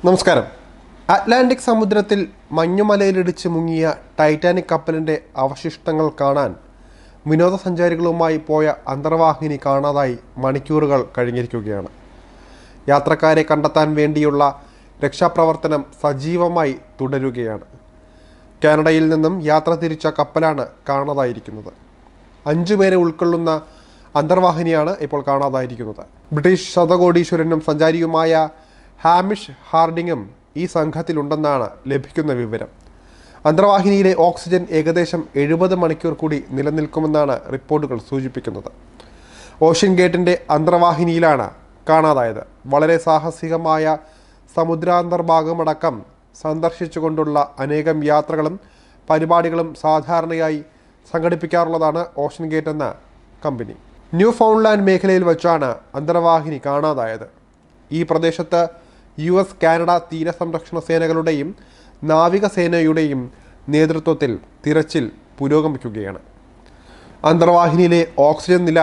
നമസ്കാരം. അറ്റ്ലാന്റിക് സമുദ്രത്തിൽ മഞ്ഞുമലയിലിടിച്ച് മുങ്ങിയ ടൈറ്റാനിക് കപ്പലിൻ്റെ അവശിഷ്ടങ്ങൾ കാണാൻ വിനോദസഞ്ചാരികളുമായി പോയ അന്തർവാഹിനി കാണാതായി മണിക്കൂറുകൾ കഴിഞ്ഞിരിക്കുകയാണ്. യാത്രക്കാരെ കണ്ടെത്താൻ വേണ്ടിയുള്ള രക്ഷാപ്രവർത്തനം സജീവമായി തുടരുകയാണ്. കാനഡയിൽ നിന്നും യാത്ര തിരിച്ച കപ്പലാണ് കാണാതായിരിക്കുന്നത്. 5 പേരെ ഉൾക്കൊള്ളുന്ന അന്തർവാഹിനിയാണ് ഇപ്പോൾ കാണാതായിരിക്കുന്നത്. ബ്രിട്ടീഷ് ശതകോടീശ്വരനും സഞ്ചാരിയുമായ ഹാമിഷ് ഹാർഡിങ്ങും ഈ സംഘത്തിലുണ്ടെന്നാണ് ലഭിക്കുന്ന വിവരം. അന്തർവാഹിനിയിലെ ഓക്സിജൻ ഏകദേശം 70 മണിക്കൂർ കൂടി നിലനിൽക്കുമെന്നാണ് റിപ്പോർട്ടുകൾ സൂചിപ്പിക്കുന്നത്. ഓഷ്യൻ ഗേറ്റിൻ്റെ അന്തർവാഹിനിയിലാണ് കാണാതായത്. വളരെ സാഹസികമായ സമുദ്രാന്തർഭാഗമടക്കം സന്ദർശിച്ചുകൊണ്ടുള്ള അനേകം യാത്രകളും പരിപാടികളും സാധാരണയായി സംഘടിപ്പിക്കാറുള്ളതാണ് ഓഷ്യൻ ഗേറ്റ് എന്ന കമ്പനി. ന്യൂ ഫൗണ്ട്ലാൻഡ് മേഖലയിൽ വച്ചാണ് അന്തർവാഹിനി കാണാതായത്. ഈ പ്രദേശത്ത് US കാനഡ തീരസംരക്ഷണ സേനകളുടെയും നാവികസേനയുടെയും നേതൃത്വത്തിൽ തിരച്ചിൽ പുരോഗമിക്കുകയാണ്. അന്തർവാഹിനിയിലെ ഓക്സിജൻ നില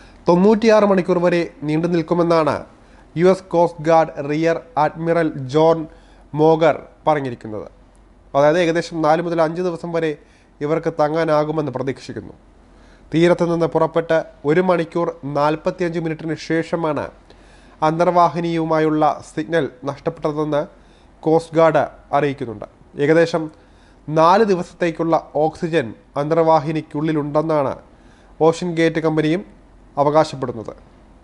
96 മണിക്കൂർ വരെ നീണ്ടു നിൽക്കുമെന്നാണ് US Coast Guard rear admiral John Mauger പറഞ്ഞിരിക്കുന്നത്. അതായത് ഏകദേശം 4 മുതൽ 5 ദിവസം വരെ ഇവർക്ക് തങ്ങാനാകുമെന്ന് പ്രതീക്ഷിക്കുന്നു. തീരത്ത് നിന്ന് പുറപ്പെട്ട് 1 മണിക്കൂർ 45 മിനിറ്റിന് ശേഷമാണ് അന്തർവാഹിനിയുമായുള്ള സിഗ്നൽ നഷ്ടപ്പെട്ടതെന്ന് കോസ്റ്റ് ഗാർഡ് അറിയിക്കുന്നുണ്ട്. ഏകദേശം 4 ദിവസത്തേക്കുള്ള ഓക്സിജൻ അന്തർവാഹിനിക്കുള്ളിലുണ്ടെന്നാണ് ഓഷ്യൻ ഗേറ്റ് കമ്പനിയും അവകാശപ്പെടുന്നത്.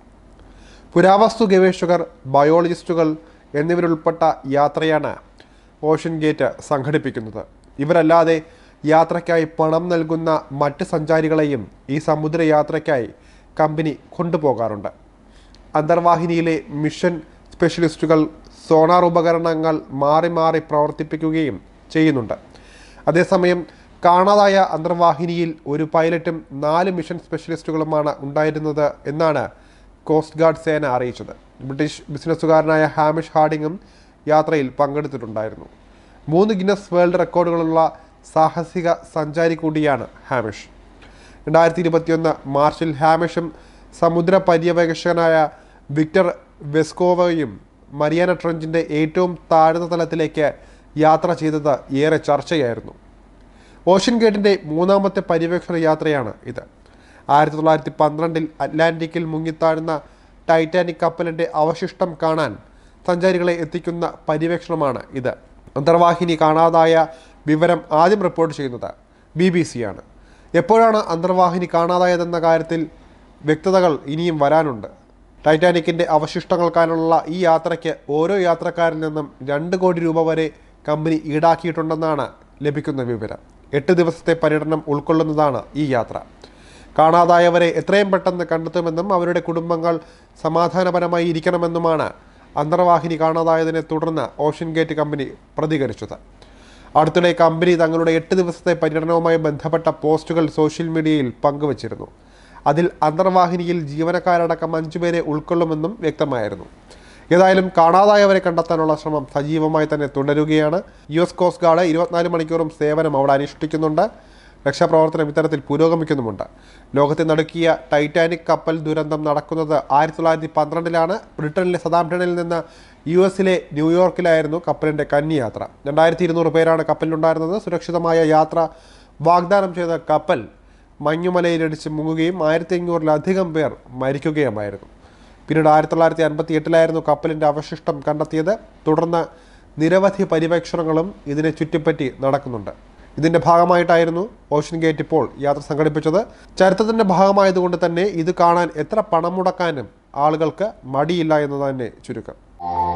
പുരാവസ്തു ഗവേഷകർ, ബയോളജിസ്റ്റുകൾ എന്നിവരുൾപ്പെട്ട യാത്രയാണ് ഓഷ്യൻ ഗേറ്റ് സംഘടിപ്പിക്കുന്നത്. ഇവരല്ലാതെ യാത്രയ്ക്കായി പണം നൽകുന്ന മറ്റ് സഞ്ചാരികളെയും ഈ സമുദ്രയാത്രയ്ക്കായി കമ്പനി കൊണ്ടുപോകാറുണ്ട്. അന്തർവാഹിനിയിലെ മിഷൻ സ്പെഷ്യലിസ്റ്റുകൾ സോണാർ ഉപകരണങ്ങൾ മാറി മാറി പ്രവർത്തിപ്പിക്കുകയും ചെയ്യുന്നുണ്ട്. അതേസമയം കാണാതായ അന്തർവാഹിനിയിൽ ഒരു പൈലറ്റും 4 മിഷൻ സ്പെഷ്യലിസ്റ്റുകളുമാണ് ഉണ്ടായിരുന്നത് എന്നാണ് കോസ്റ്റ് ഗാർഡ് സേന അറിയിച്ചത്. ബ്രിട്ടീഷ് ബിസിനസ്സുകാരനായ ഹാമിഷ് ഹാർഡിങ്ങും യാത്രയിൽ പങ്കെടുത്തിട്ടുണ്ടായിരുന്നു. 3 ഗിന്നസ് വേൾഡ് റെക്കോർഡുകളുള്ള സാഹസിക സഞ്ചാരി കൂടിയാണ് ഹാമിഷ്. 2021 മാർച്ചിൽ ഹാമിഷും സമുദ്ര പര്യവേക്ഷകനായ വിക്ടർ വെസ്കോവയും മരിയാന ട്രഞ്ചിൻ്റെ ഏറ്റവും താഴ്ന്ന തലത്തിലേക്ക് യാത്ര ചെയ്തത് ഏറെ ചർച്ചയായിരുന്നു. ഓഷ്യൻ ഗേറ്റിൻ്റെ 3ാമത്തെ പര്യവേക്ഷണ യാത്രയാണ് ഇത്. 1912 അറ്റ്ലാന്റിക്കിൽ മുങ്ങിത്താഴുന്ന ടൈറ്റാനിക് കപ്പലിൻ്റെ അവശിഷ്ടം കാണാൻ സഞ്ചാരികളെ എത്തിക്കുന്ന പര്യവേക്ഷണമാണ് ഇത്. അന്തർവാഹിനി കാണാതായ വിവരം ആദ്യം റിപ്പോർട്ട് ചെയ്യുന്നത് BBC ആണ്. എപ്പോഴാണ് അന്തർവാഹിനി കാണാതായതെന്ന കാര്യത്തിൽ വ്യക്തതകൾ ഇനിയും വരാനുണ്ട്. ടൈറ്റാനിക്കിൻ്റെ അവശിഷ്ടങ്ങൾക്കാനുള്ള ഈ യാത്രയ്ക്ക് ഓരോ യാത്രക്കാരിൽ നിന്നും 2 കോടി രൂപ വരെ കമ്പനി ഈടാക്കിയിട്ടുണ്ടെന്നാണ് ലഭിക്കുന്ന വിവരം. 8 ദിവസത്തെ പര്യടനം ഉൾക്കൊള്ളുന്നതാണ് ഈ യാത്ര. കാണാതായവരെ എത്രയും പെട്ടെന്ന് കണ്ടെത്തുമെന്നും അവരുടെ കുടുംബങ്ങൾ സമാധാനപരമായി ഇരിക്കണമെന്നുമാണ് അന്തർവാഹിനി കാണാതായതിനെ തുടർന്ന് ഓഷ്യൻ ഗേറ്റ് കമ്പനി പ്രതികരിച്ചത്. അടുത്തിടെ കമ്പനി തങ്ങളുടെ 8 ദിവസത്തെ പര്യടനവുമായി ബന്ധപ്പെട്ട പോസ്റ്റുകൾ സോഷ്യൽ മീഡിയയിൽ പങ്കുവച്ചിരുന്നു. അതിൽ അന്തർവാഹിനിയിൽ ജീവനക്കാരടക്കം 5 പേരെ ഉൾക്കൊള്ളുമെന്നും വ്യക്തമായിരുന്നു. ഏതായാലും കാണാതായവരെ കണ്ടെത്താനുള്ള ശ്രമം സജീവമായി തന്നെ തുടരുകയാണ്. US കോസ്റ്റ് ഗാർഡ് 24 മണിക്കൂറും സേവനം അവിടെ അനുഷ്ഠിക്കുന്നുണ്ട്. രക്ഷാപ്രവർത്തനം ഇത്തരത്തിൽ പുരോഗമിക്കുന്നുമുണ്ട്. ലോകത്തെ നടുക്കിയ ടൈറ്റാനിക് കപ്പൽ ദുരന്തം നടക്കുന്നത് 1912 ബ്രിട്ടനിലെ സതാംപ്ടണിൽ നിന്ന് US ന്യൂയോർക്കിലായിരുന്നു കപ്പലിൻ്റെ കന്നിയാത്ര. 2200 പേരാണ് കപ്പലിലുണ്ടായിരുന്നത്. സുരക്ഷിതമായ യാത്ര വാഗ്ദാനം ചെയ്ത കപ്പൽ മഞ്ഞുമലയിലിടിച്ച് മുങ്ങുകയും 1500-ലധികം പേർ മരിക്കുകയുമായിരുന്നു. പിന്നീട് 1958 കപ്പലിൻ്റെ അവശിഷ്ടം കണ്ടെത്തിയത്. തുടർന്ന് നിരവധി പര്യവേക്ഷണങ്ങളും ഇതിനെ ചുറ്റിപ്പറ്റി നടക്കുന്നുണ്ട്. ഇതിൻ്റെ ഭാഗമായിട്ടായിരുന്നു ഓഷ്യൻ ഗേറ്റ് ഇപ്പോൾ യാത്ര സംഘടിപ്പിച്ചത്. ചരിത്രത്തിൻ്റെ ഭാഗമായതുകൊണ്ട് തന്നെ ഇത് കാണാൻ എത്ര പണം മുടക്കാനും ആളുകൾക്ക് മടിയില്ല എന്ന് തന്നെ ചുരുക്കം.